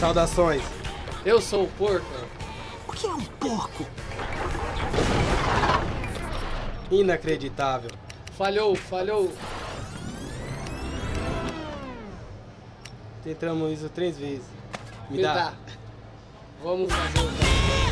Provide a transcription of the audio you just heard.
Saudações. Eu sou o porco. O que é um porco? Inacreditável. Falhou, falhou. Tentamos isso 3 vezes. Me dá. Vamos fazer o